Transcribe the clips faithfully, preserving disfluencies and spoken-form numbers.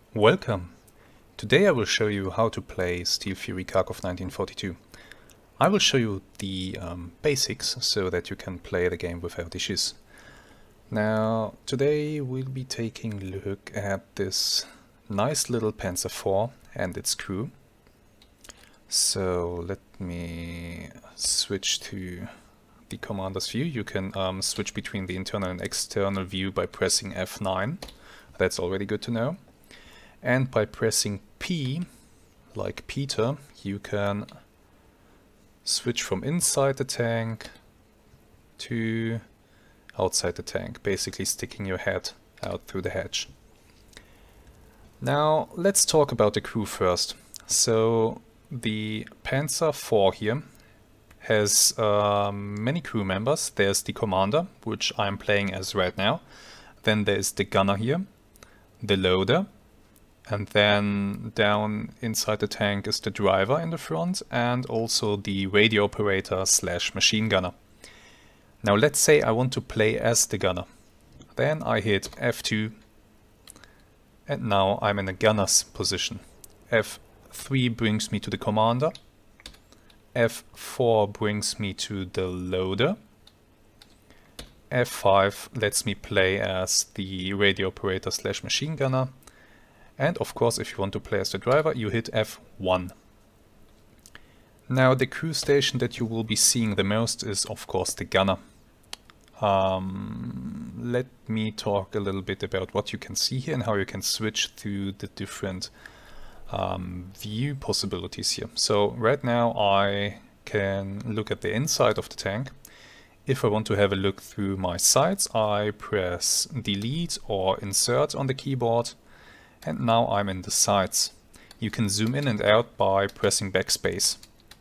Welcome! Today I will show you how to play Steel Fury Kharkov nineteen forty-two. I will show you the um, basics so that you can play the game without issues. Now, today we'll be taking a look at this nice little Panzer four and its crew. So let me switch to the commander's view. You can um, switch between the internal and external view by pressing F nine. That's already good to know. And by pressing P, like Peter, you can switch from inside the tank to outside the tank, basically sticking your head out through the hatch. Now let's talk about the crew first. So the Panzer four here has um, many crew members. There's the commander, which I'm playing as right now. Then there's the gunner here, the loader, and then down inside the tank is the driver in the front and also the radio operator slash machine gunner. Now let's say I want to play as the gunner. Then I hit F two and now I'm in a gunner's position. F three brings me to the commander. F four brings me to the loader. F five lets me play as the radio operator slash machine gunner. And of course, if you want to play as the driver, you hit F one. Now the crew station that you will be seeing the most is of course the gunner. Um, let me talk a little bit about what you can see here and how you can switch through the different um, view possibilities here. So right now I can look at the inside of the tank. If I want to have a look through my sights, I press delete or insert on the keyboard. And now I'm in the sights. You can zoom in and out by pressing backspace.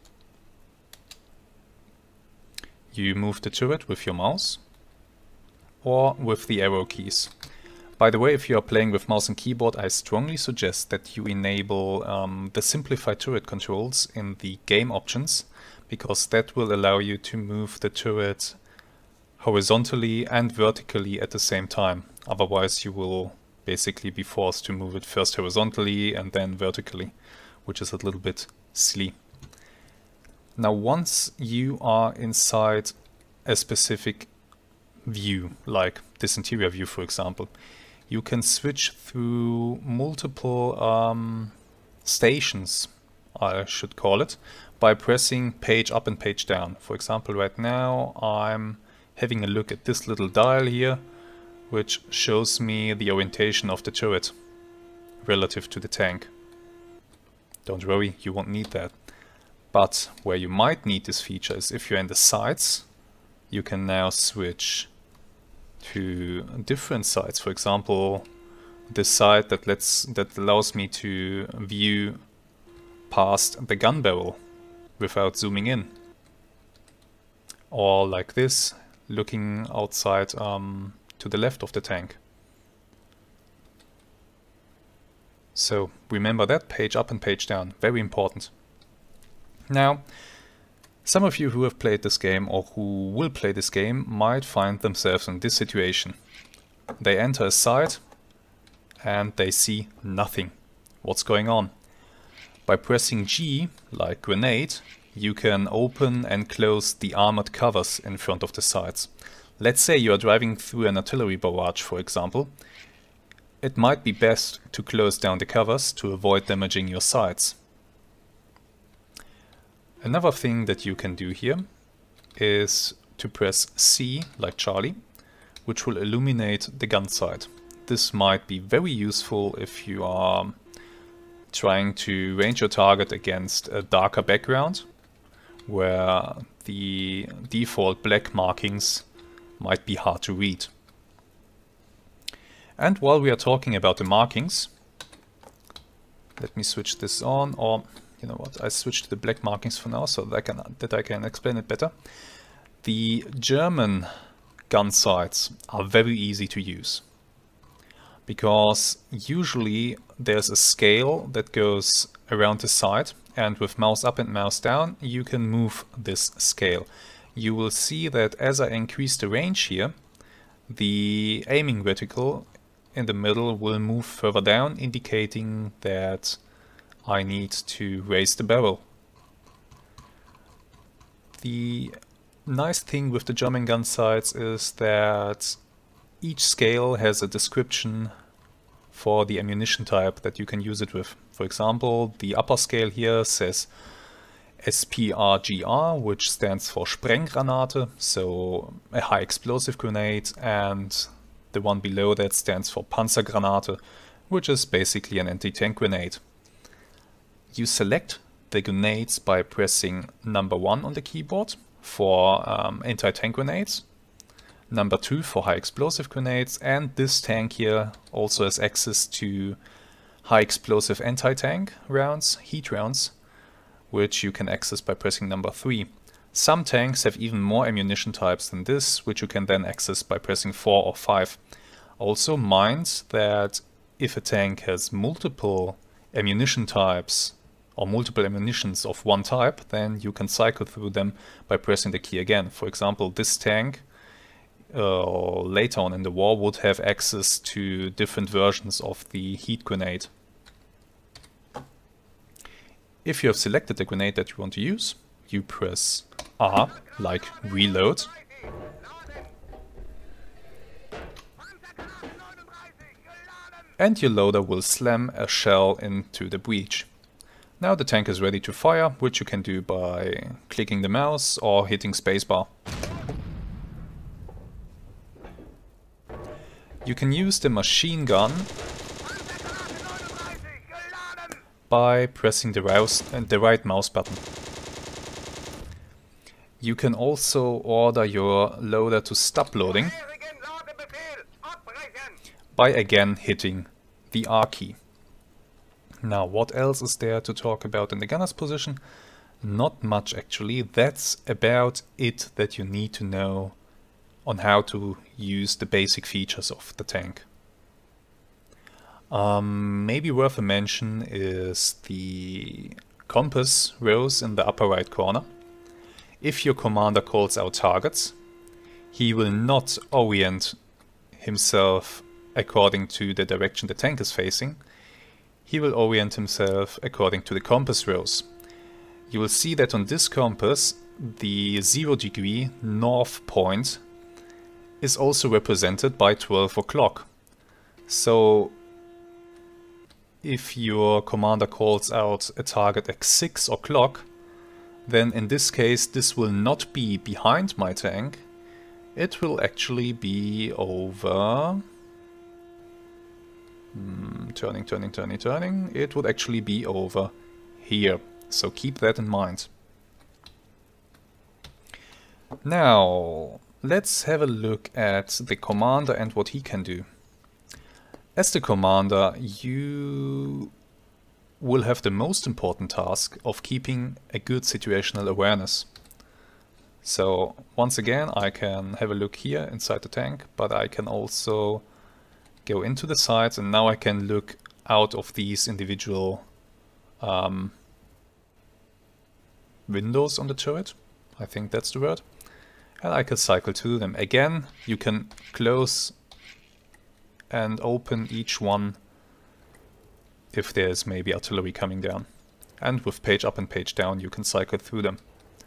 You move the turret with your mouse or with the arrow keys. By the way, if you are playing with mouse and keyboard, I strongly suggest that you enable um, the simplified turret controls in the game options, because that will allow you to move the turret horizontally and vertically at the same time. Otherwise you will basically be forced to move it first horizontally and then vertically, which is a little bit silly. Now once you are inside a specific view, like this interior view for example, you can switch through multiple um, stations, I should call it, by pressing page up and page down. For example, right now I'm having a look at this little dial here, which shows me the orientation of the turret relative to the tank. Don't worry, you won't need that. But where you might need this feature is if you're in the sights, you can now switch to different sights. For example, this side that lets that allows me to view past the gun barrel without zooming in. Or like this, looking outside um, to the left of the tank. So remember that, page up and page down, very important. Now, some of you who have played this game or who will play this game might find themselves in this situation. They enter a site and they see nothing. What's going on? By pressing G, like grenade, you can open and close the armored covers in front of the sites. Let's say you are driving through an artillery barrage, for example. It might be best to close down the covers to avoid damaging your sights. Another thing that you can do here is to press C, like Charlie, which will illuminate the gun sight. This might be very useful if you are trying to range your target against a darker background, where the default black markings might be hard to read. And while we are talking about the markings, let me switch this on, or you know what, I switched to the black markings for now so that I can, that I can explain it better. The German gun sights are very easy to use, because usually there's a scale that goes around the sight, and with mouse up and mouse down you can move this scale. You will see that as I increase the range here, the aiming reticle in the middle will move further down, indicating that I need to raise the barrel. The nice thing with the German gun sights is that each scale has a description for the ammunition type that you can use it with. For example, the upper scale here says S P R G R, which stands for Sprenggranate, so a high explosive grenade, and the one below that stands for Panzergranate, which is basically an anti-tank grenade. You select the grenades by pressing number one on the keyboard for um, anti-tank grenades, number two for high explosive grenades, and this tank here also has access to high explosive anti-tank rounds, heat rounds, which you can access by pressing number three. Some tanks have even more ammunition types than this, which you can then access by pressing four or five. Also mind that if a tank has multiple ammunition types or multiple ammunitions of one type, then you can cycle through them by pressing the key again. For example, this tank uh, later on in the war would have access to different versions of the heat grenade. If you have selected the grenade that you want to use, you press R, like reload. And your loader will slam a shell into the breech. Now the tank is ready to fire, which you can do by clicking the mouse or hitting spacebar. You can use the machine gun by pressing the, rouse, uh, the right mouse button. You can also order your loader to stop loading by again hitting the R key. Now, what else is there to talk about in the gunner's position? Not much actually. That's about it that you need to know on how to use the basic features of the tank. Um, maybe worth a mention is the compass rows in the upper right corner. If your commander calls out targets, he will not orient himself according to the direction the tank is facing. He will orient himself according to the compass rows. You will see that on this compass, the zero degree north point is also represented by twelve o'clock. So if your commander calls out a target at six o'clock, then in this case this will not be behind my tank, it will actually be over... Hmm, turning, turning, turning, turning, it would actually be over here, so keep that in mind. Now, let's have a look at the commander and what he can do. As the commander, you will have the most important task of keeping a good situational awareness. So once again, I can have a look here inside the tank, but I can also go into the sights, and now I can look out of these individual um, windows on the turret. I think that's the word. And I can cycle through them. Again, you can close and open each one if there's maybe artillery coming down. And with page up and page down you can cycle through them.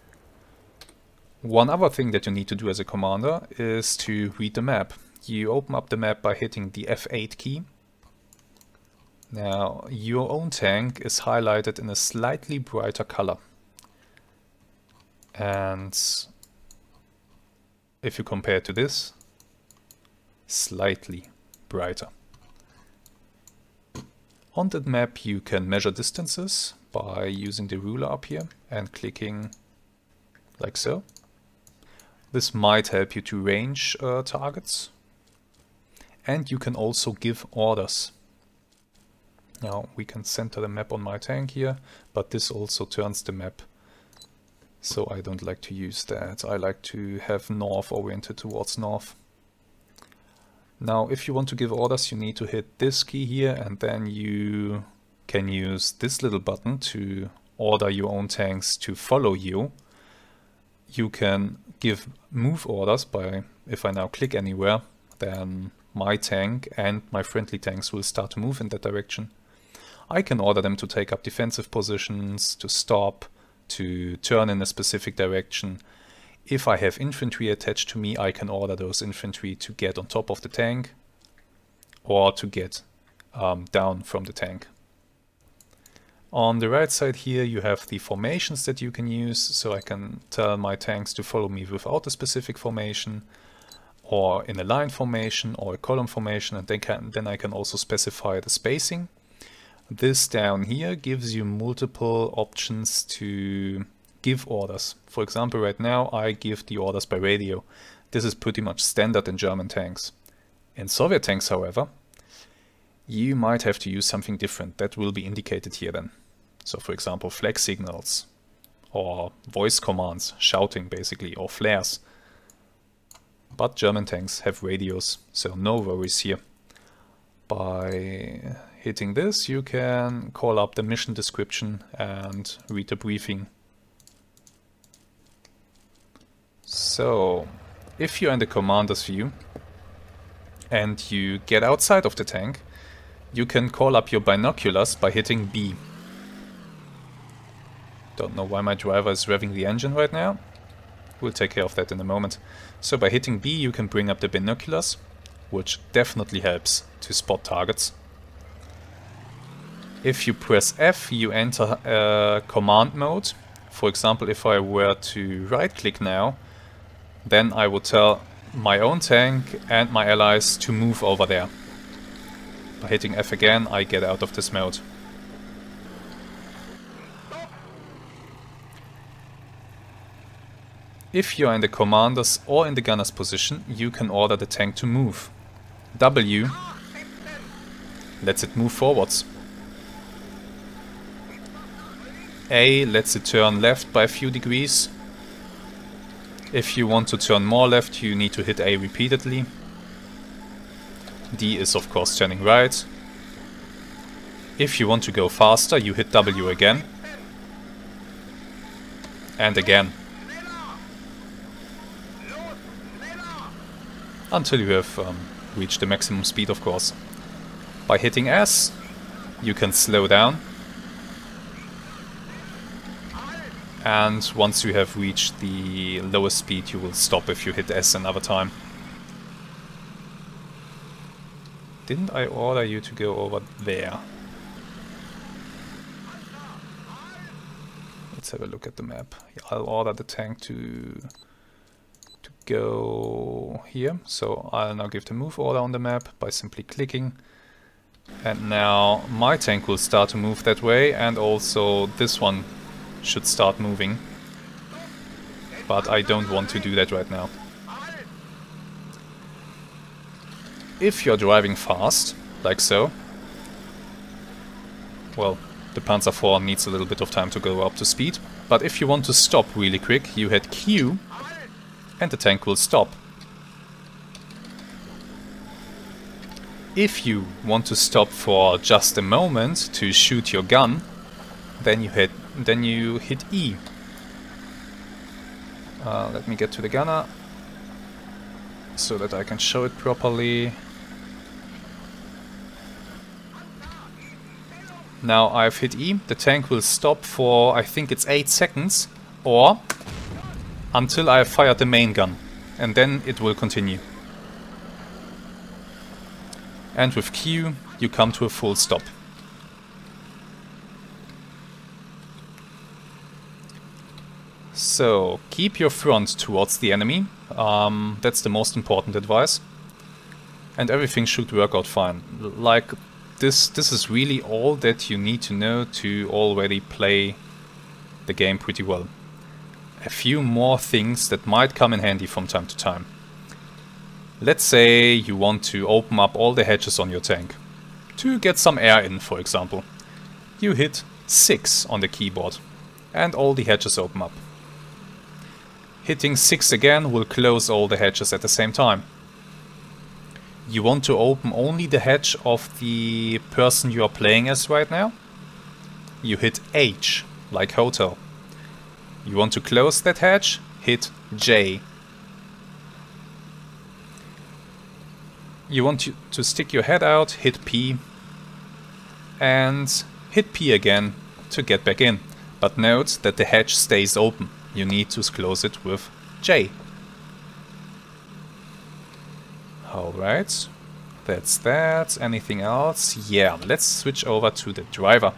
One other thing that you need to do as a commander is to read the map. You open up the map by hitting the F eight key. Now your own tank is highlighted in a slightly brighter color. And if you compare to this, slightly brighter. On that map you can measure distances by using the ruler up here and clicking like so. This might help you to range uh, targets. And you can also give orders. Now we can center the map on my tank here, but this also turns the map. So I don't like to use that. I like to have north oriented towards north. Now if you want to give orders, you need to hit this key here, and then you can use this little button to order your own tanks to follow you. You can give move orders by, if I now click anywhere, then my tank and my friendly tanks will start to move in that direction. I can order them to take up defensive positions, to stop, to turn in a specific direction. If I have infantry attached to me, I can order those infantry to get on top of the tank or to get um, down from the tank. On the right side here you have the formations that you can use, so I can tell my tanks to follow me without a specific formation, or in a line formation or a column formation, and then, can, then I can also specify the spacing. This down here gives you multiple options to give orders. For example, right now I give the orders by radio. This is pretty much standard in German tanks. In Soviet tanks, however, you might have to use something different. That will be indicated here then. So for example, flag signals or voice commands, shouting basically, or flares. But German tanks have radios, so no worries here. By hitting this, you can call up the mission description and read the briefing. So, if you're in the commander's view and you get outside of the tank, you can call up your binoculars by hitting B. Don't know why my driver is revving the engine right now. We'll take care of that in a moment. So by hitting B you can bring up the binoculars, which definitely helps to spot targets. If you press F, you enter uh, command mode. For example, if I were to right click now, then I would tell my own tank and my allies to move over there. By hitting F again, I get out of this mode. If you're in the commander's or in the gunner's position, you can order the tank to move. W lets it move forwards. A lets it turn left by a few degrees. If you want to turn more left, you need to hit A repeatedly. D is of course turning right. If you want to go faster, you hit W again. And again. Until you have um, reached the maximum speed, of course. By hitting S, you can slow down. And once you have reached the lowest speed, you will stop if you hit S another time. Didn't I order you to go over there? Let's have a look at the map. I'll order the tank to... go here, so I'll now give the move order on the map by simply clicking, and now my tank will start to move that way, and also this one should start moving, but I don't want to do that right now. If you're driving fast, like so, well, the Panzer four needs a little bit of time to go up to speed, but if you want to stop really quick, you hit Q and the tank will stop. If you want to stop for just a moment to shoot your gun, then you hit then you hit E. Uh, let me get to the gunner so that I can show it properly. Now I've hit E. The tank will stop for, I think it's eight seconds, or until I have fired the main gun, and then it will continue. And with Q you come to a full stop. So keep your front towards the enemy, um, that's the most important advice, and everything should work out fine. Like this, this is really all that you need to know to already play the game pretty well. A few more things that might come in handy from time to time. Let's say you want to open up all the hatches on your tank to get some air in, for example. You hit six on the keyboard and all the hatches open up. Hitting six again will close all the hatches at the same time. You want to open only the hatch of the person you are playing as right now? You hit H, like hotel. You want to close that hatch? Hit J. you want to, to stick your head out, hit P, and hit P again to get back in. But note that the hatch stays open. You need to close it with J. Alright, that's that. Anything else? Yeah, let's switch over to the driver.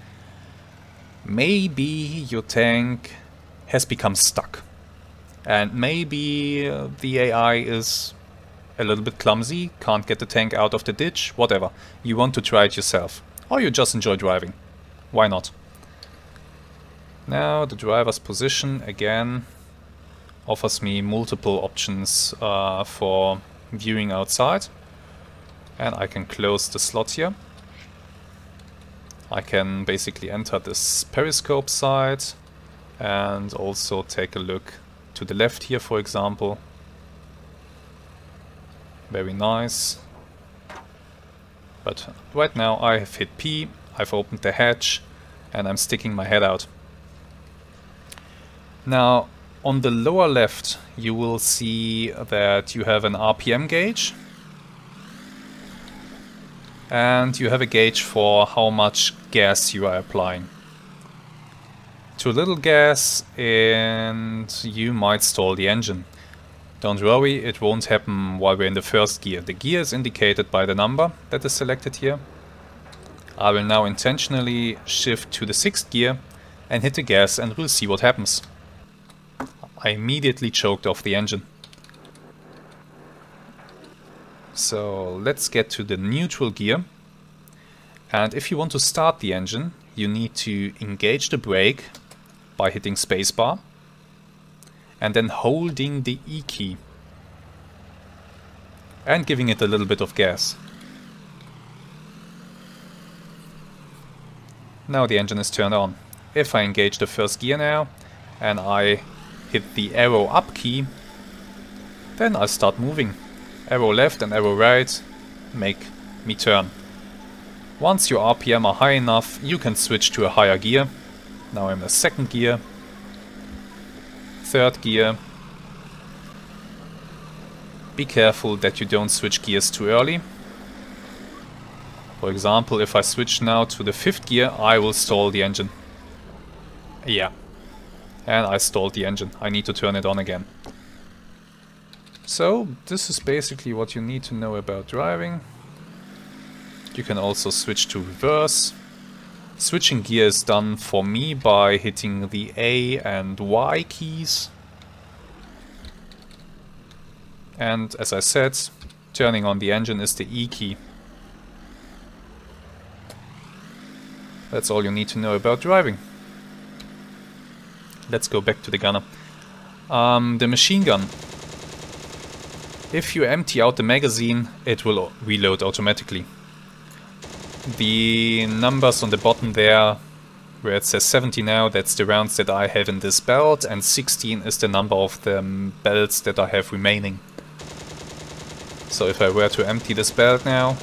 Maybe your tank has become stuck. And maybe uh, the A I is a little bit clumsy, can't get the tank out of the ditch, whatever. You want to try it yourself. Or you just enjoy driving. Why not? Now the driver's position again offers me multiple options uh, for viewing outside. And I can close the slot here. I can basically enter this periscope side and also take a look to the left here, for example. Very nice. But right now I have hit P, I've opened the hatch, and I'm sticking my head out. Now, on the lower left, you will see that you have an R P M gauge. And you have a gauge for how much gas you are applying. Too little gas and you might stall the engine. Don't worry, it won't happen while we're in the first gear. The gear is indicated by the number that is selected here. I will now intentionally shift to the sixth gear and hit the gas, and we'll see what happens. I immediately choked off the engine. So let's get to the neutral gear. And if you want to start the engine, you need to engage the brake by hitting spacebar and then holding the E key and giving it a little bit of gas. Now the engine is turned on. If I engage the first gear now and I hit the arrow up key, then I'll start moving. Arrow left and arrow right make me turn. Once your R P M are high enough, you can switch to a higher gear. Now I'm in the second gear, third gear. Be careful that you don't switch gears too early. For example, if I switch now to the fifth gear, I will stall the engine. Yeah. And I stalled the engine. I need to turn it on again. So, this is basically what you need to know about driving. You can also switch to reverse. Switching gear is done for me by hitting the A and Y keys. And as I said, turning on the engine is the E key. That's all you need to know about driving. Let's go back to the gunner. Um, the machine gun. If you empty out the magazine, it will reload automatically. The numbers on the bottom there, where it says seventy now, that's the rounds that I have in this belt, and sixteen is the number of the um, belts that I have remaining. So if I were to empty this belt now,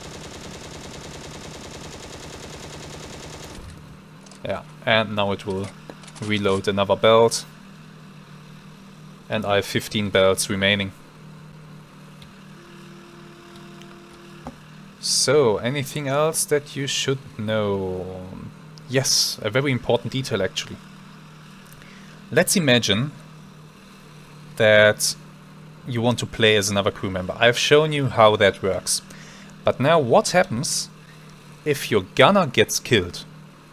yeah, and now it will reload another belt, and I have fifteen belts remaining. So, anything else that you should know? Yes, a very important detail actually. Let's imagine that you want to play as another crew member. I've shown you how that works. But now what happens if your gunner gets killed?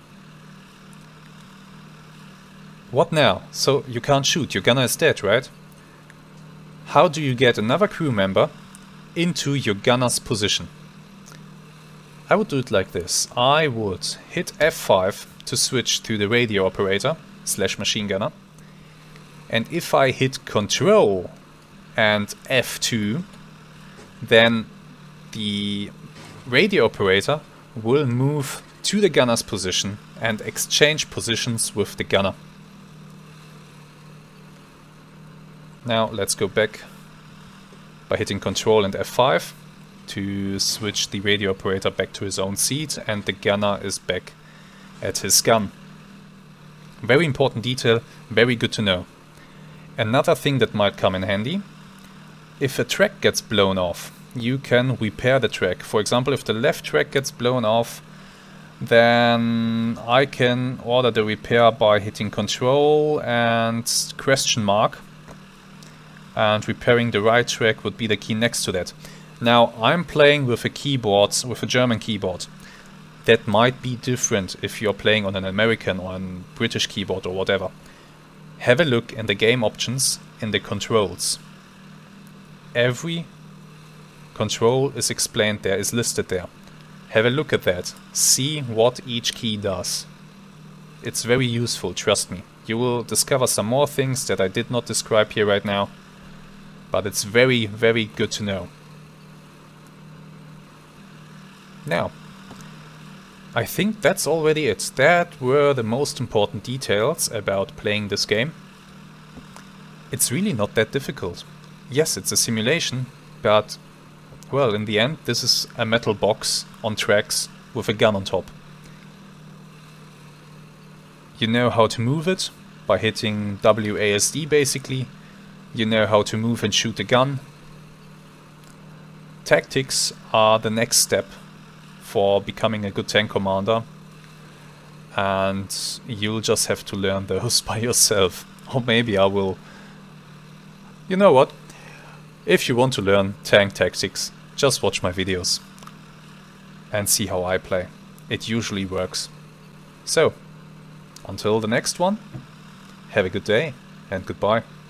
What now? So you can't shoot, your gunner is dead, right? How do you get another crew member into your gunner's position? I would do it like this. I would hit F five to switch to the radio operator slash machine gunner. And if I hit Control and F two, then the radio operator will move to the gunner's position and exchange positions with the gunner. Now let's go back by hitting Control and F five to switch the radio operator back to his own seat, and the gunner is back at his gun. Very important detail, very good to know. Another thing that might come in handy, if a track gets blown off you can repair the track. For example, if the left track gets blown off, then I can order the repair by hitting Control and question mark. And repairing the right track would be the key next to that. Now, I'm playing with a keyboard, with a German keyboard. That might be different if you're playing on an American or a British keyboard or whatever. Have a look in the game options in the controls. Every control is explained there, is listed there. Have a look at that. See what each key does. It's very useful, trust me. You will discover some more things that I did not describe here right now. But it's very, very good to know. Now, I think that's already it. That were the most important details about playing this game. It's really not that difficult. Yes, it's a simulation, but, well, in the end, this is a metal box on tracks with a gun on top. You know how to move it by hitting W A S D basically. You know how to move and shoot a gun. Tactics are the next step for becoming a good tank commander. And you'll just have to learn those by yourself. Or maybe I will... You know what? If you want to learn tank tactics, just watch my videos and see how I play. It usually works. So, until the next one, have a good day and goodbye.